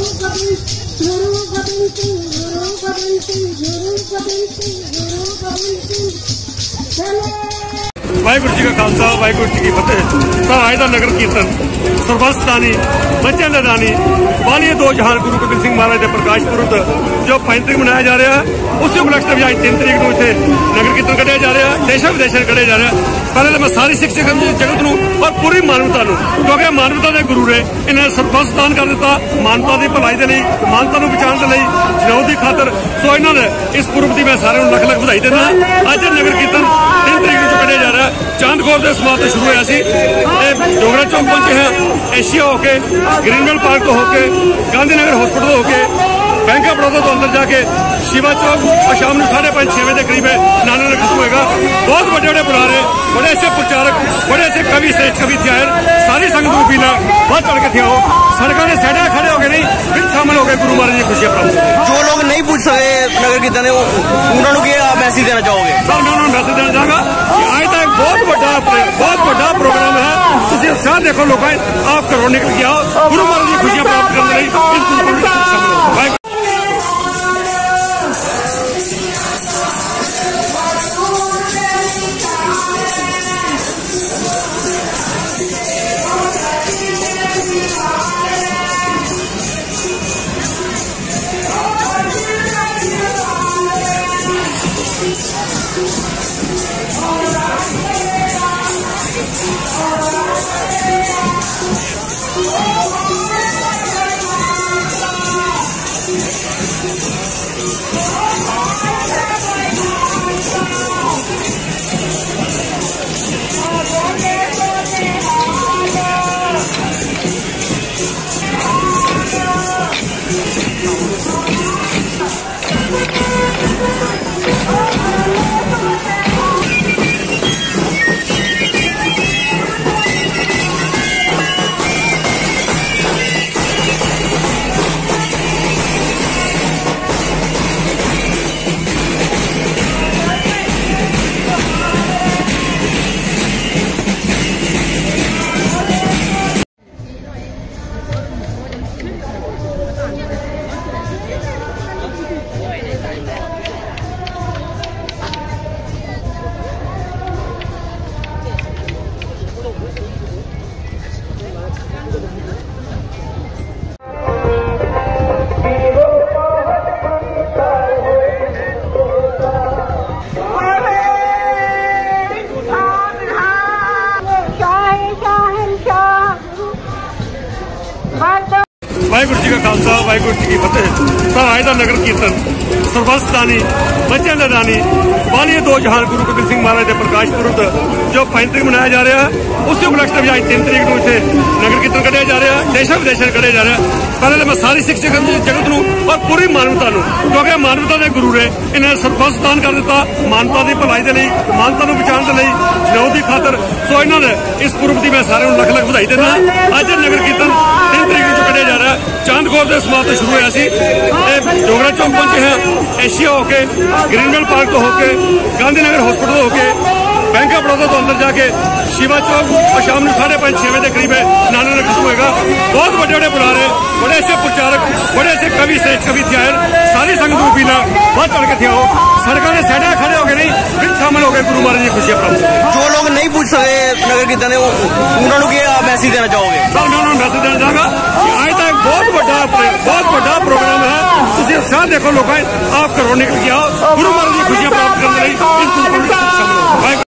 वाहिगुरू जी का खालसा वाहिगुरू जी की फतेह। सर आज का नगर कीर्तन सरबंस दानी बच्चों का दानी वालिए दो जहान गुरु गोबिंद सिंह महाराज के प्रकाश पुरब जो 5 तरीक मनाया जा रहा है, उसी उपलक्ष्य में आज 3 तरीक को इतने नगर कीर्तन कढ़िया जा रहा है, देशों विदेशों कढ़िया जा रहा है। पहले तो मैं सारी सिख जगत नूं और पूरी मानवता नूं, क्योंकि मानवता के गुरु ने इन्हें सरबंस दान कर दिता, मानवता की भलाई के लिए, मानवता को बचाने के लिए, जनौत की खातर। सो इन्होंने इस पुरब की मैं सारे लख लख बधाई देना। अज नगर कीर्तन 3 तरीक को कढ़िया जा रहा है। चांदखोर के समाज से शुरू होया सी, डोगरा चौक पहुंचे हैं, एशिया होके ग्रीनवेल पार्क तो होके गांधीनगर हॉस्पिटल होके बैंक ऑफ बड़ौदा तो अंदर जाके शिवा चौक और शाम को 5:30-6 बजे के करीब नाना ने खत्म होगा। बहुत बड़े बड़े बुलारे, बड़े ऐसे प्रचारक, बड़े ऐसे कवि श्रेष्ठ कवि थे, सारी संगत को पीना बहुत चढ़ के थे। आओ सड़कों के साइड खड़े हो गए, नहीं फिर शामिल हो गए, गुरु महाराज की खुशियां प्राप्त। जो लोग नहीं पूछ सके नगर कीर्तन उन्होंने मैसेज देना चाहोगे? सर मैं उन्होंने मैसेज देना चाहूंगा आज तक बहुत बड़ा प्रोग्राम है। तुम उत्साह देखो लोग, आप घरों निकल के आओ, गुरु महाराज की खुशियां प्राप्त करने लिए इस गुरु में शामिल हो। वाहिगुरू जी का खालसा वाहिगुरू जी की फतेह। सर आज का नगर कीर्तन सरबंस दानी बच्चों का दानी वालिए दो जहान गुरु गोबिंद सिंह महाराज के प्रकाश पुरब जो 5 तरीक मनाया जा रहा है, उसी उपलक्ष्य में आज 3 तरीक को इतने नगर कीर्तन कढ़िया जा रहा है, देशों विदेशों कढ़िया जा रहा है। पहले तो मैं सारी सिख जगत नूं और पूरी मानवता नूं, क्योंकि मानवता के गुरु ने इन्हें सरबंस दान कर दिता, मानवता की भलाई के लिए, मानवता को बचाने के लिए, जनौत की खातर। सो इन्होंने इस पुरब की मैं सारे लख लख बधाई देना। अज नगर कीर्तन 3 तरीक को कढ़िया जा रहा है। चांदखोर के समाज से शुरू होया सी, डोगरा चौक पहुंचे हैं, एशिया होके ग्रीनवेल पार्क तो होके गांधीनगर हॉस्पिटल होके बैंक ऑफ बड़ौदा तो अंदर जाके शिवा चौक और शाम को 5:30-6 बजे के करीब नाना ने खत्म होगा। बहुत बड़े बड़े बुलारे, बड़े ऐसे प्रचारक, बड़े ऐसे कवि श्रेष्ठ कवि थे, सारी संगत को पीना बहुत चढ़ के थे। आओ सड़कों के साइड खड़े हो गए, नहीं फिर शामिल हो गए, गुरु महाराज की खुशियां प्राप्त। जो लोग नहीं पूछ सके नगर कीर्तन उन्होंने मैसेज देना चाहोगे? सर मैं उन्होंने मैसेज देना चाहूंगा आज तक बहुत बड़ा प्रोग्राम है। तुम उत्साह देखो लोग, आप घरों निकल के आओ, गुरु महाराज की खुशियां प्राप्त